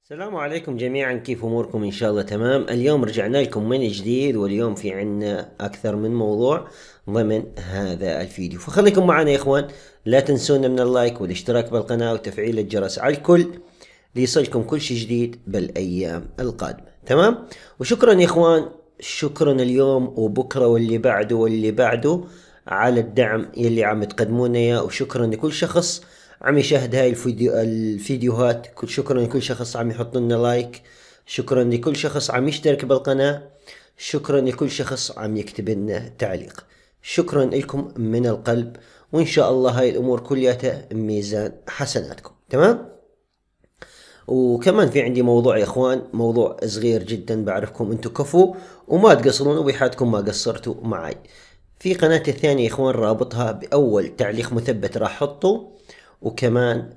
السلام عليكم جميعا، كيف اموركم؟ ان شاء الله تمام. اليوم رجعنا لكم من جديد، واليوم في عنا اكثر من موضوع ضمن هذا الفيديو، فخليكم معنا يا اخوان. لا تنسونا من اللايك والاشتراك بالقناة وتفعيل الجرس على الكل ليصلكم كل شيء جديد بالايام القادمة. تمام. وشكرا يا اخوان، شكرا اليوم وبكرة واللي بعده واللي بعده على الدعم يلي عم تقدمونا اياه، وشكرا لكل شخص عم يشاهد هاي الفيديوهات. شكرا لكل شخص عم يحط لنا لايك، شكرا لكل شخص عم يشترك بالقناة، شكرا لكل شخص عم يكتب لنا تعليق. شكرا لكم من القلب، وإن شاء الله هاي الأمور كلياتها ميزان حسناتكم. تمام. وكمان في عندي موضوع يا اخوان، موضوع صغير جدا، بعرفكم انتم كفو وما تقصرون، وبحياتكم ما قصرتوا معي. في قناتي الثانية يا اخوان، رابطها باول تعليق مثبت راح احطه، وكمان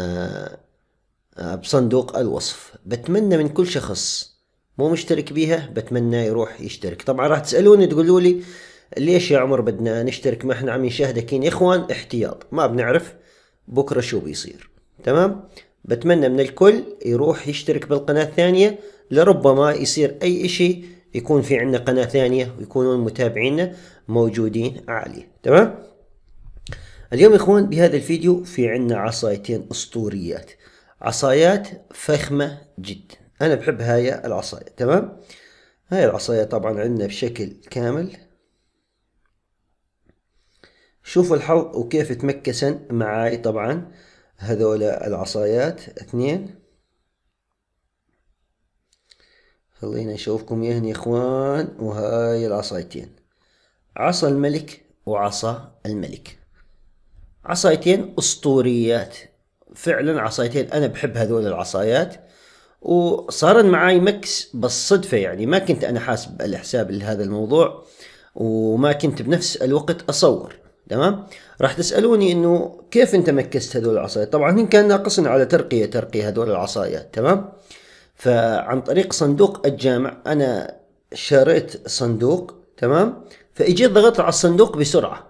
بصندوق الوصف. بتمنى من كل شخص مو مشترك بيها، بتمنى يروح يشترك. طبعا راح تسألوني تقولوا لي ليش يا عمر بدنا نشترك، ما احنا عم نشاهدكين. يا اخوان احتياط، ما بنعرف بكرة شو بيصير. تمام. بتمنى من الكل يروح يشترك بالقناة الثانية، لربما يصير اي اشي يكون في عنا قناة ثانية ويكونون متابعينا موجودين عليه. تمام. اليوم يا اخوان بهذا الفيديو في عنا عصايتين اسطوريات، عصايات فخمة جدا. انا بحب هاي العصاية. تمام. هاي العصاية طبعا عندنا بشكل كامل، شوفوا الحظ وكيف تمكسن معاي. طبعا هذول العصايات اثنين، خلينا نشوفكم ياهن يا اخوان. وهاي العصايتين، عصا الملك وعصا الملك، عصايتين اسطوريات فعلا. عصايتين انا بحب هذول العصايات، وصار معاي مكس بالصدفة، يعني ما كنت أنا حاسب الحساب لهذا الموضوع، وما كنت بنفس الوقت أصور. تمام. راح تسألوني إنه كيف أنت مكست هذول العصايات. طبعا هن كان ناقصنا على ترقية هذول العصايات. تمام. فعن طريق صندوق الجامع أنا شريت صندوق. تمام. فإجيت ضغطت على الصندوق بسرعة،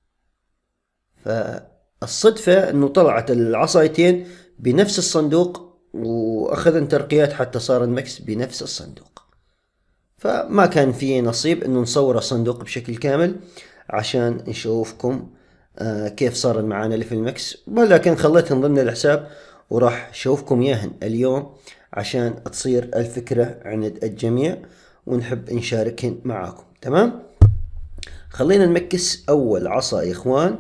فالصدفة انه طلعت العصايتين بنفس الصندوق، واخذن ترقيات حتى صار المكس بنفس الصندوق. فما كان في نصيب انه نصور الصندوق بشكل كامل عشان نشوفكم كيف صار معانا اللي في المكس، ولكن خليتهم ضمن الحساب وراح شوفكم ياهن اليوم عشان تصير الفكرة عند الجميع ونحب نشاركهن معاكم. تمام. خلينا نمكس اول عصا يا اخوان،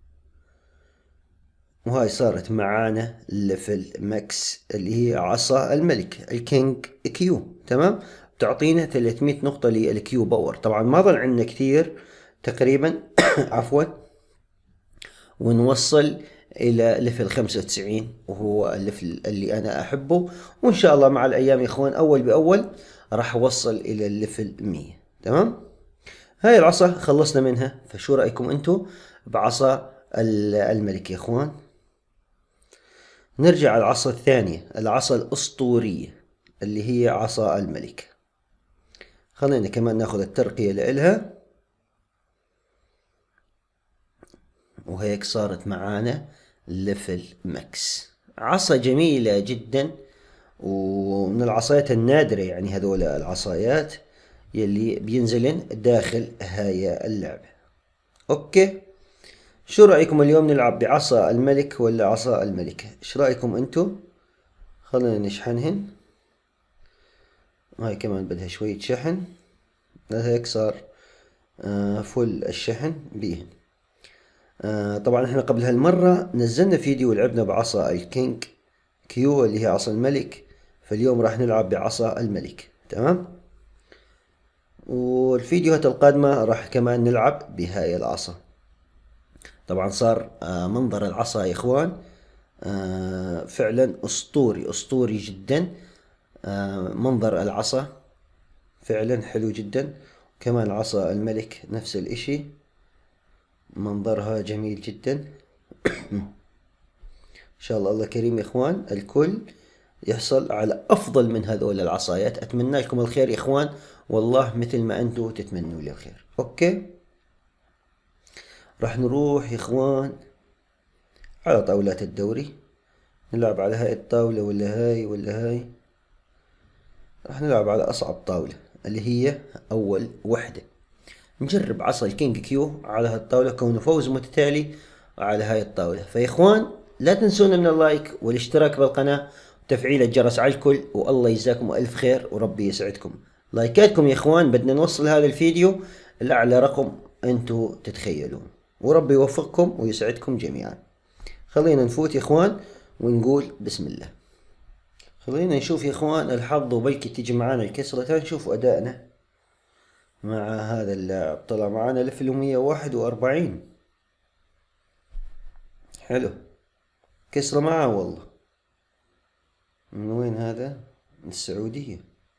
وهاي صارت معانا ليفل ماكس اللي هي عصا الملك الكينج كيو. تمام. بتعطينا 300 نقطة للكيو باور. طبعا ما ظل عندنا كثير، تقريبا عفوا، ونوصل الى ليفل 95، وهو الليفل اللي انا احبه. وان شاء الله مع الايام يا اخوان اول باول راح اوصل الى الليفل 100. تمام. هاي العصا خلصنا منها، فشو رأيكم انتو بعصا الملك يا اخوان؟ نرجع على العصا الثانية، العصا الأسطورية اللي هي عصا الملك. خلينا كمان ناخذ الترقية لإلها، وهيك صارت معانا ليفل ماكس. عصا جميلة جدا، ومن العصايات النادرة، يعني هذول العصايات يلي بينزلن داخل هاي اللعبة. اوكي، شو رأيكم اليوم نلعب بعصا الملك ولا عصا الملك؟ ايش رأيكم انتو؟ خلينا نشحنهن. هاي كمان بدها شوية شحن، هيك صار فل الشحن بيهن. طبعا احنا قبل هالمرة نزلنا فيديو ولعبنا بعصا الكينج كيو اللي هي عصا الملك، فاليوم راح نلعب بعصا الملك. تمام. والفيديوهات القادمة راح كمان نلعب بهاي العصا. طبعا صار منظر العصا يا اخوان فعلا اسطوري، اسطوري جدا. منظر العصا فعلا حلو جدا. كمان عصا الملك نفس الاشي، منظرها جميل جدا. ان شاء الله الله كريم يا اخوان، الكل يحصل على افضل من هذول العصايات. اتمنى لكم الخير يا اخوان، والله مثل ما انتم تتمنوا لي الخير. اوكي، راح نروح يا اخوان على طاولات الدوري، نلعب على هاي الطاولة ولا هاي ولا هاي. راح نلعب على أصعب طاولة اللي هي أول وحدة. نجرب عصا الكينج كيو على هالطاولة كونه فوز متتالي على هاي الطاولة. فيا إخوان لا تنسونا من اللايك والاشتراك بالقناة وتفعيل الجرس على الكل، والله يجزاكم ألف خير وربي يسعدكم. لايكاتكم يا إخوان، بدنا نوصل هذا الفيديو لأعلى رقم أنتوا تتخيلون، وربي يوفقكم ويسعدكم جميعا. خلينا نفوت يا إخوان ونقول بسم الله. خلينا نشوف يا إخوان الحظ وبلكي تيجي معانا الكسرة. نشوف أدائنا مع هذا اللاعب. طلع معانا ليفل 141. حلو، كسرة معاه والله. من وين هذا؟ من السعودية.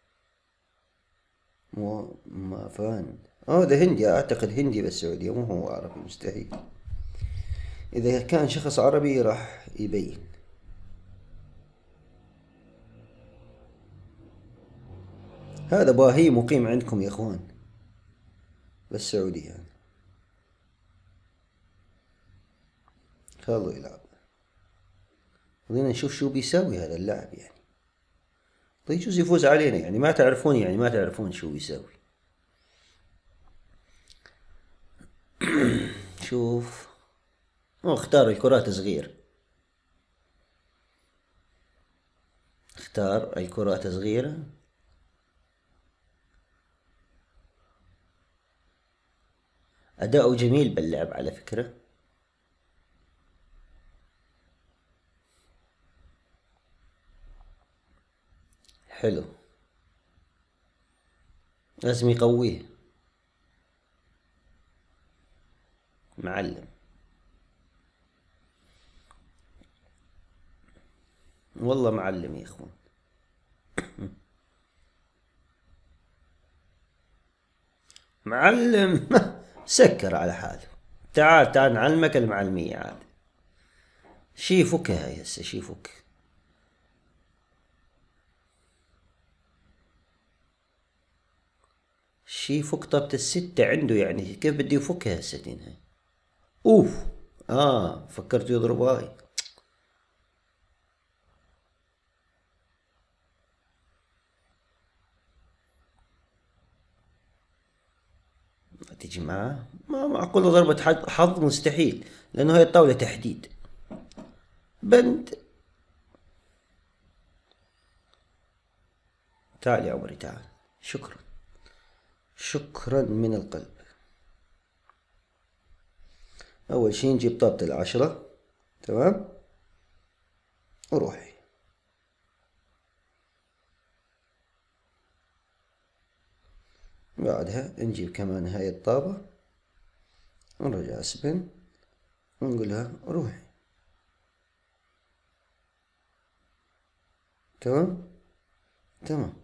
ما فان ده هندي، اعتقد هندي بس سعودية، مو هو عربي مستحيل. اذا كان شخص عربي راح يبين. هذا باهي مقيم عندكم يا اخوان بس سعودي يعني. خلوا يلعب، خلينا نشوف شو بيساوي هذا اللاعب يعني. طيب يجوز يفوز علينا يعني، ما تعرفون يعني، ما تعرفون شو بيساوي. شوف، اختار الكرات صغير، اختار الكرات صغيرة. أداؤه جميل باللعب على فكرة. حلو، لازم يقويه. معلم والله، معلم يا اخوان. معلم. سكر على حاله. تعال تعال نعلمك المعلمية عاد. شي يفكها هاي هسه، شي يفك. شي يفك طابة الستة عنده يعني، كيف بده يفكها هسه هاي؟ اوف، فكرت يضرب هاي. ما تيجي معاه، ما معقولة ضربة حظ مستحيل، لأنه هاي الطاولة تحديد بند. تعال يا عمري تعال، شكرا شكرا من القلب. أول شي نجيب طابة العشرة، تمام، وروحي. بعدها نجيب كمان هاي الطابة ونرجع سبن ونقولها روحي. تمام تمام.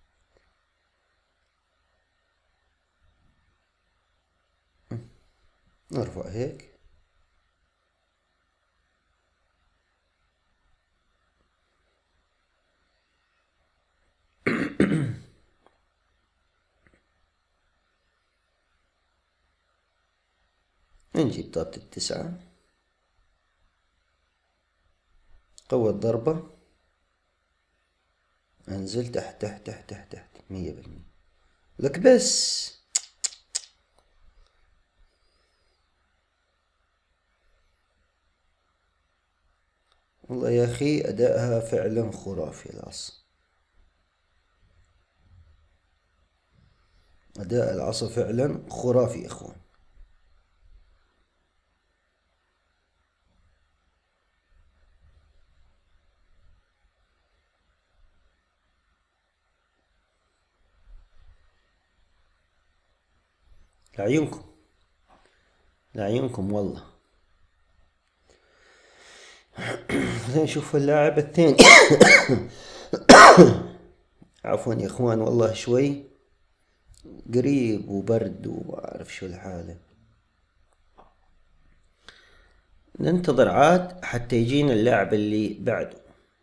نرفع هيك. نجيب طابة التسعة، قوة ضربة، انزل تحت تحت تحت تحت تحت 100%. لك بس والله يا أخي أدائها فعلا خرافي. العصا، أداء العصا فعلا خرافي يا إخوان. لعيونكم لعيونكم والله. خلينا نشوف اللاعب الثاني. عفوا يا إخوان والله شوي قريب وبرد وما أعرف شو الحالة. ننتظر عاد حتى يجينا اللاعب اللي بعده.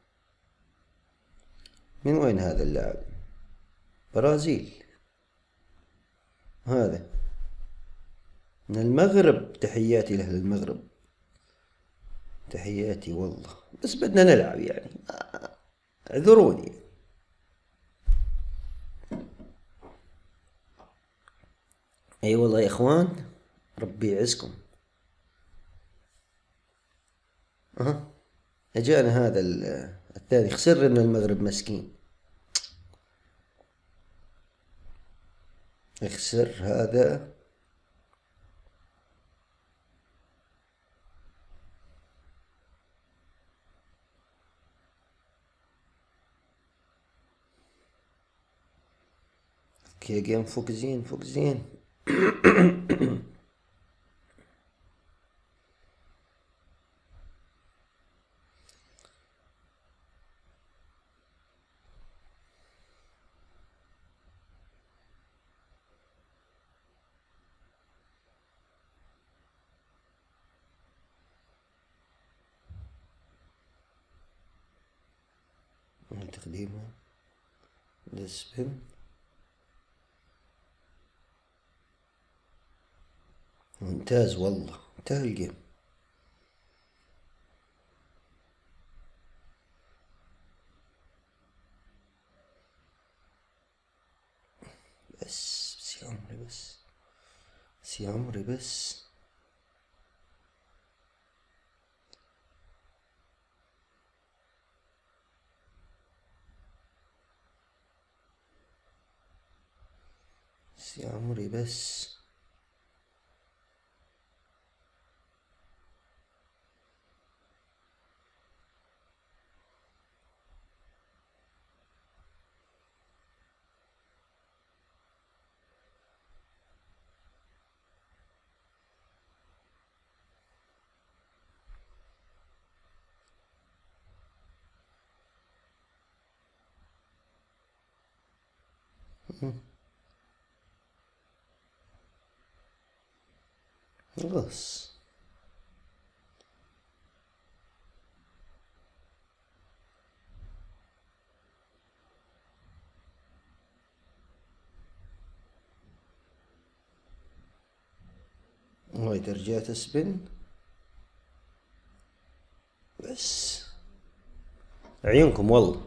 من وين هذا اللاعب؟ برازيل هذا، من المغرب. تحياتي لأهل المغرب، تحياتي والله، بس بدنا نلعب يعني، اعذروني. اي والله يا اخوان، ربي يعزكم. اها، اجانا هذا الثاني، خسر من المغرب مسكين. يخسر هذا. اوكي جيم، فوق زين فوق زين. تقديمه للسبن. ممتاز والله، انتهى الجيم. بس يا عمري بس يا عمري بس. بس يا عمري بس. خلاص. وايد رجعت سبن. بس عيونكم والله،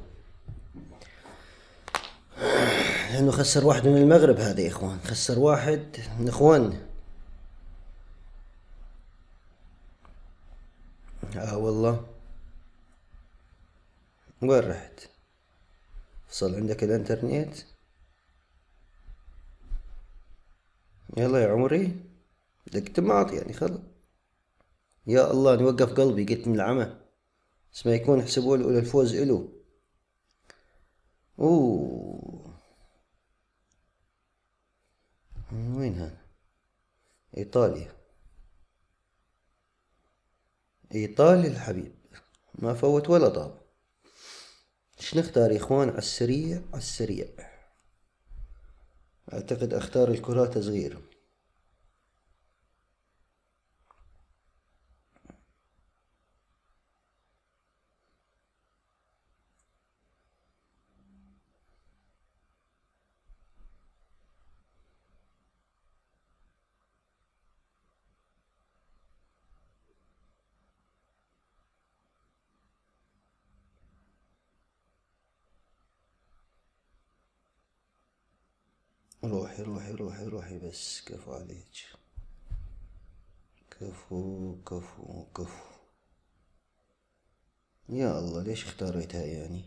لانه خسر واحد من المغرب هذا يا اخوان، خسر واحد من اخواننا. والله. وين رحت؟ فصل عندك الانترنت؟ يلا يا عمري، بدك تماط يعني خلص. يا الله نوقف قلبي، قلت من العمى، بس ما يكون يحسبوا له الفوز إله. اوه، وين هذا؟ ايطاليا. ايطاليا الحبيب، ما فوت ولا طاب. ايش نختار يا اخوان؟ على السريع على السريع. اعتقد اختار الكرات صغيرة. روحي روحي روحي روحي، بس كفو عليك. كفو كفو كفو. يا الله ليش اختاريتها يعني؟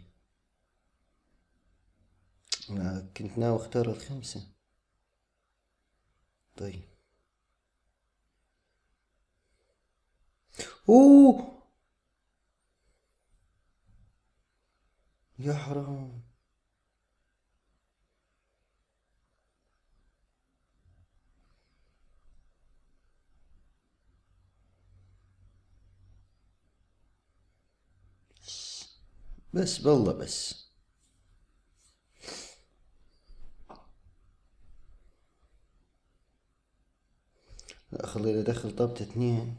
أنا كنت ناوي اختار الخمسة. طيب. اوه، يا حرام. بس بالله بس. لا خليني ادخل طابة اثنين.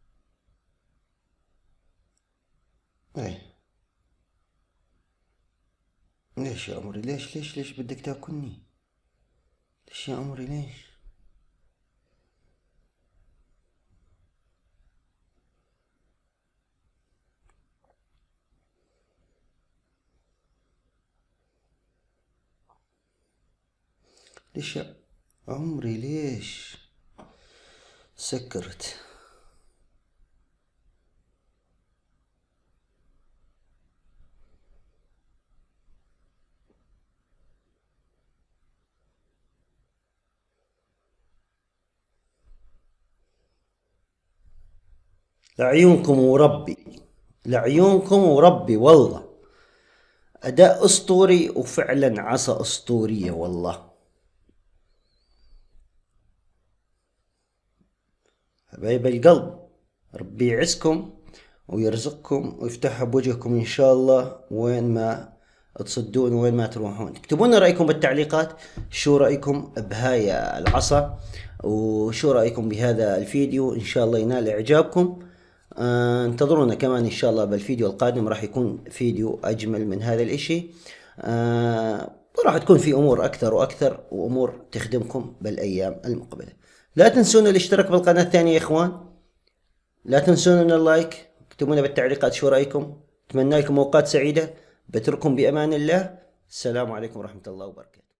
اي. ليش يا عمري؟ ليش بدك تاكلني؟ ليش يا عمري ليش؟ ليش يا عمري ليش سكرت؟ لعيونكم وربي، لعيونكم وربي والله، أداء أسطوري وفعلا عصا أسطورية والله. حبايب القلب، ربي يعزكم ويرزقكم ويفتحها بوجهكم إن شاء الله، وين ما تصدون وين ما تروحون. اكتبوا لنا رأيكم بالتعليقات، شو رأيكم بهاي العصا، وشو رأيكم بهذا الفيديو. إن شاء الله ينال إعجابكم. انتظرونا كمان إن شاء الله بالفيديو القادم، راح يكون فيديو أجمل من هذا الإشي. وراح تكون في أمور أكثر وأكثر، وأمور تخدمكم بالأيام المقبلة. لا تنسون الاشتراك بالقناة الثانية يا إخوان، لا تنسون من اللايك، اكتبوا لنا بالتعليقات شو رأيكم. أتمنى لكم أوقات سعيدة، بترككم بأمان الله. السلام عليكم ورحمة الله وبركاته.